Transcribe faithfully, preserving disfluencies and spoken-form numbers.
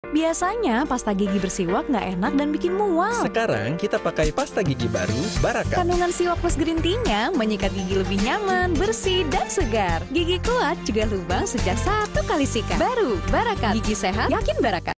Biasanya pasta gigi bersiwak nggak enak dan bikin mual. Sekarang kita pakai pasta gigi baru Barakat. Kandungan siwak plus green tea-nya menyikat gigi lebih nyaman, bersih, dan segar. Gigi kuat juga lubang sejak satu kali sikat. Baru Barakat, gigi sehat, yakin Barakat.